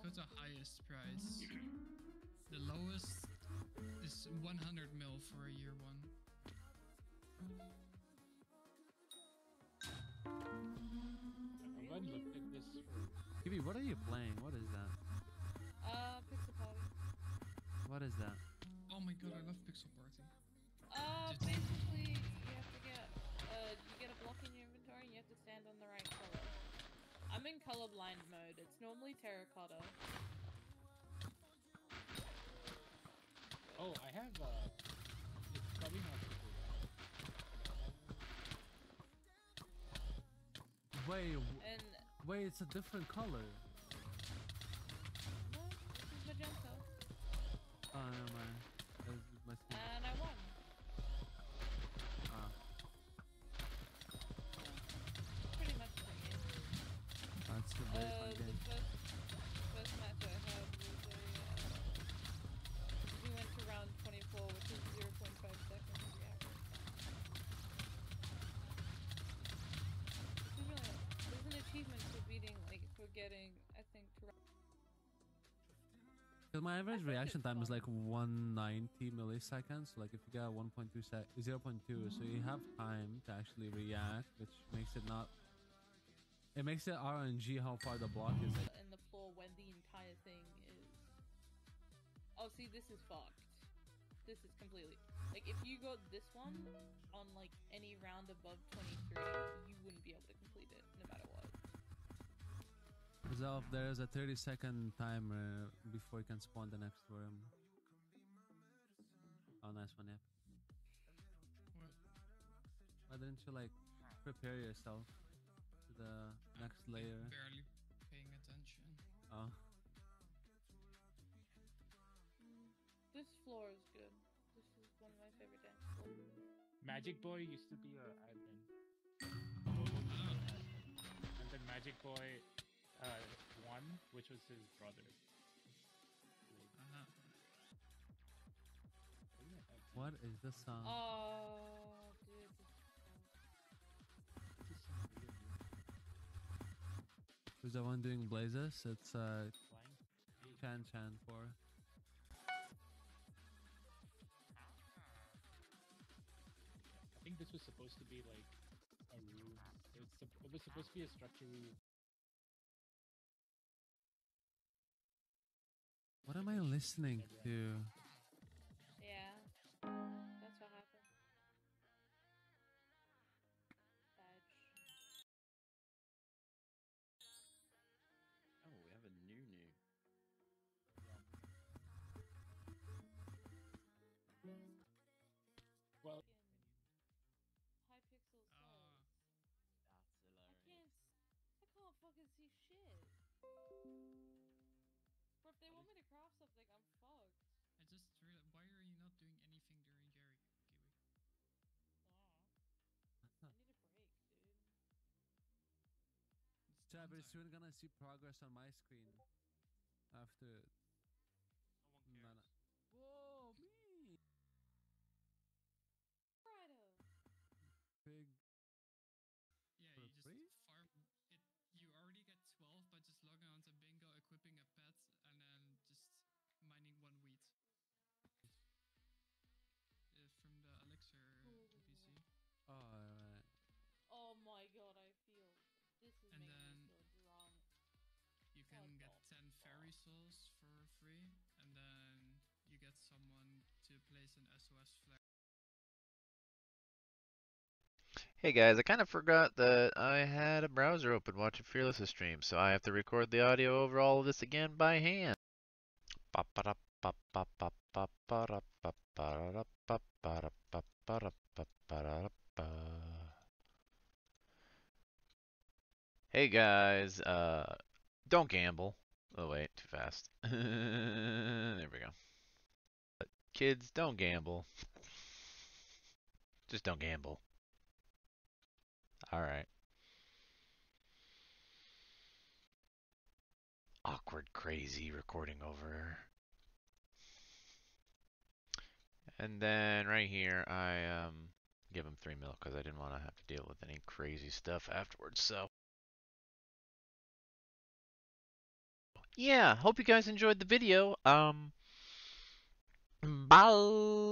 go to highest price. The lowest is 100 mil for a year one. I'm going to look at this. Kiwi, what are you playing? What is that? Pixel Party. What is that? Oh my god, I love Pixel Party. Basically, you have to get, you get a block in your inventory and you have to stand on the right color. I'm in colorblind mode. It's normally terracotta. Oh, I have, it's probably not super Wait, it's a different color. No, this is magenta. Oh, never mind. My screen. And I won. Pretty much the game. That's a very fun The game. first match I had was we went to round 24, which is 0.5 seconds reaction. There's an achievement for beating, for getting, I think, to round. Because my average reaction time is like 190 milliseconds. Like if you get 0.2, so you have time to actually react, which makes it not. It makes it RNG how far the block is. In the floor when the entire thing is. Oh, see, this is fucked. This is completely. Like, if you got this one on like any round above 23, you wouldn't be able to complete it no matter what. So there is a 30-second timer before you can spawn the next worm. Oh, nice one, yeah. What? Why didn't you like prepare yourself to the next layer? Barely paying attention. Oh. This floor is good. This is one of my favorite dance floors. Magic Boy used to be a admin. And then Magic Boy 1, which was his brother. What is this song? Oh, dude. Who's the one doing blazes? It's Chan 4. I think this was supposed to be like a room. It was supposed to be a structure room. What am I listening to? Yeah, that's what happened. Badge. Oh, we have a new. Well, Hypixel sucks. That's hilarious. I can't fucking see shit. Bro, if they want me to craft something, I'm fucked. I just realized, why are you not doing anything during Jerry, Kiwi? I need a break, dude. Yeah, but soon gonna see progress on my screen. After. No one cares. Whoa, me! Big. Yeah, For you just free? farm it. You already get 12 by just logging onto bingo, equipping a pet, and then just mining one wheat. From the elixir NPC. Oh, alright. Oh my god, I feel this is And making then me feel drunk. you can get 10 fairy souls for free, and then you get someone to place an SOS flag. Hey guys, I kind of forgot that I had a browser open watching Fearless's stream, so I have to record the audio over all of this again by hand. Hey guys, don't gamble. Oh wait, too fast. There we go. Kids, don't gamble. Just don't gamble. Alright. Awkward, crazy recording over. And then right here, I give him 3 mil because I didn't want to have to deal with any crazy stuff afterwards. So yeah, hope you guys enjoyed the video. Bye.